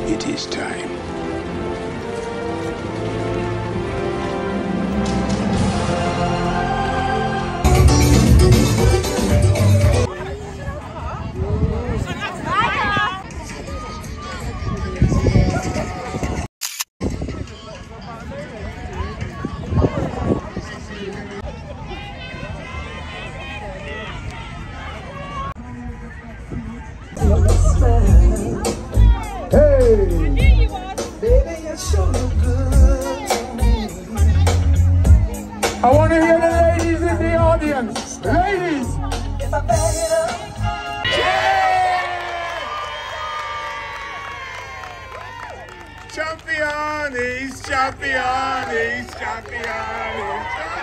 It is time. I want to hear the ladies in the audience. Ladies! Champion, he's champion, he's champion, he's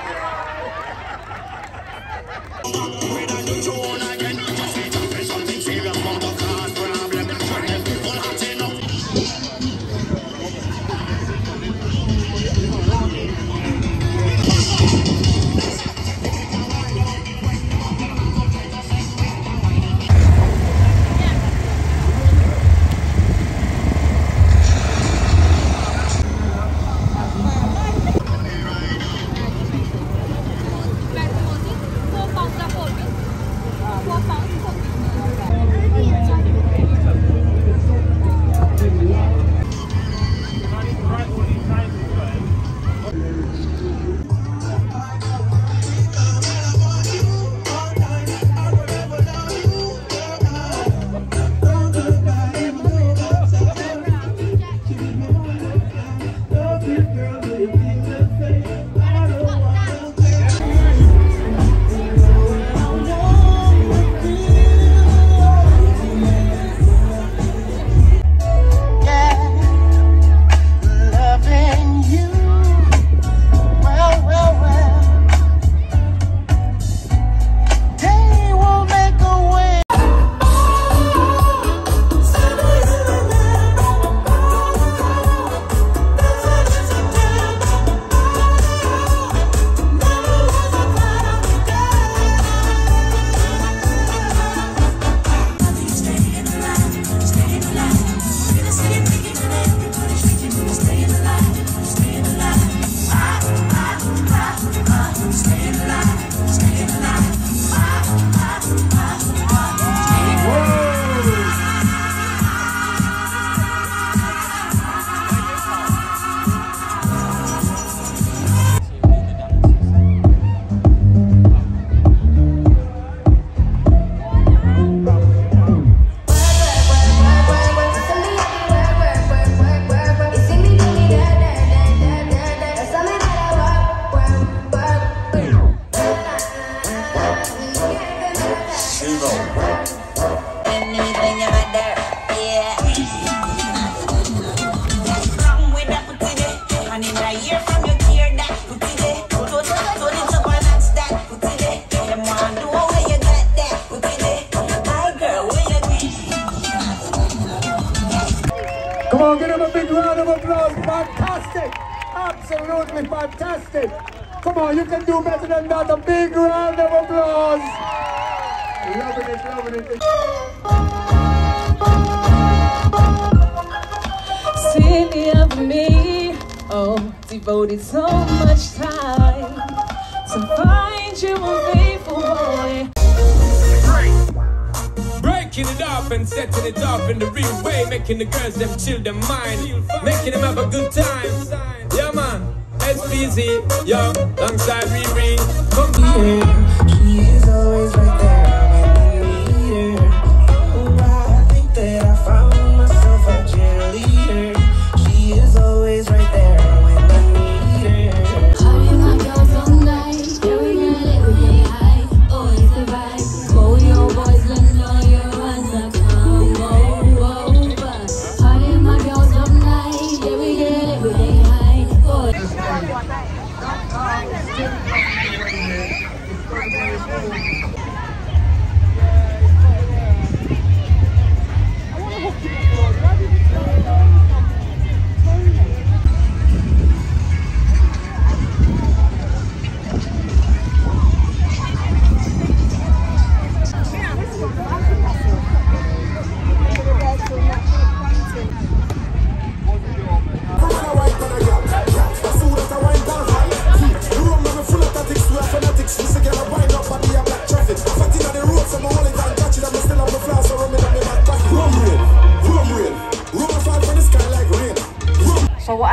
Come on, give him a big round of applause. Fantastic. Absolutely fantastic. Come on, you can do better than that. A big round of applause. Loving it, loving it. Silly of me, oh, devoted so much time to find you a faithful boy. Breaking it up and setting it up in the real way, making the girls them chill their mind, making them have a good time. Yeah man, SPZ, yo, alongside Riri. Come here, she is always right there when you need her. Oh, I think that I found myself a cheerleader. She is always right there when I need her. Party my girls all night, yeah we gonna let we get high. Oh, it's the vibe. Call your boys, let them know you're on the come over. Party my girls all night, yeah we gonna let we get high. Oh,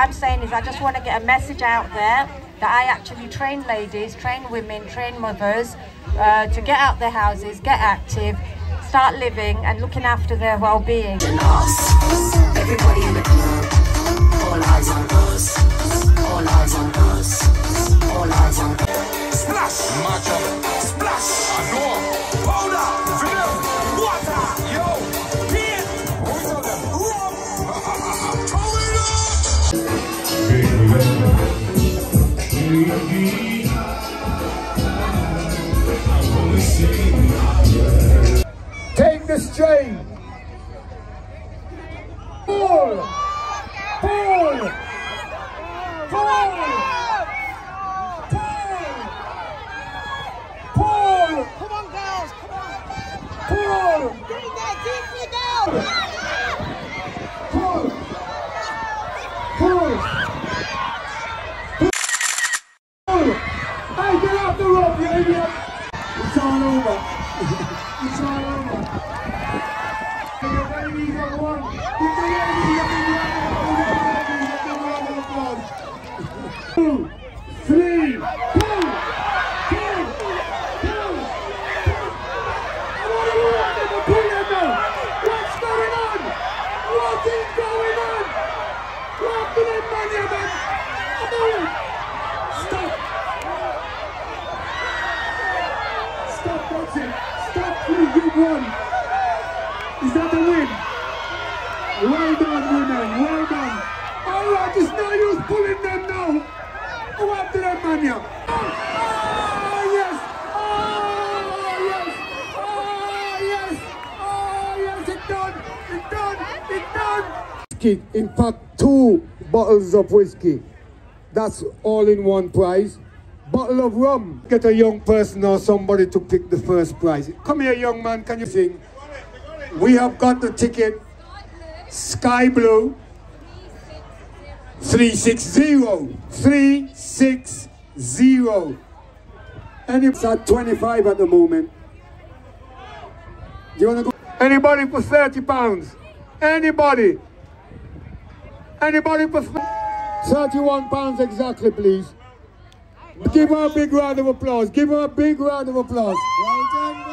I'm saying is I just want to get a message out there that I actually train ladies, train women, train mothers to get out their houses, get active, start living and looking after their well-being. Everybody in the club, all eyes on us, all eyes on us, all eyes on us. Splash, match up, splash, adore, powder, film, water, yo, beat, throw it up. Take the strain. Pull! Pull! Pull! Pull! Come on, girls, come on. Pull! Bring that deeply down. Pull! Pull! Pull! Hey, get off the rope, you idiot! It's all over. It's all over. Ladies and one. Two, three, pull! What's going on? What is going on? What did it money about? Stop! Stop, that's it. Stop, please, you've won. Is that a win? Well done, women, well done. Alright, it's no use pulling them now. Go after them, mania. Oh, yes! Oh, yes! Oh, yes! Oh, yes, it's done! It's done! It's done! In fact, 2 bottles of whiskey. That's all in one prize. Bottle of rum. Get a young person or somebody to pick the first prize. Come here, young man, can you sing? We have got the ticket. Sky blue. 360. 360. And it's at 25 at the moment. Do you want to go? Anybody for 30 pounds? Anybody? Anybody for 31 pounds exactly, please? Give her a big round of applause. Give her a big round of applause. Well done.